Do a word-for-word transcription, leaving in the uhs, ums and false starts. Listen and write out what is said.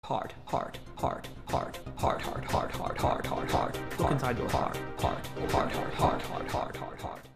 Heart, heart, heart, heart, heart, heart, heart, heart, heart, heart, heart. Look inside your heart, heart, heart, heart, heart, heart, heart, heart, heart.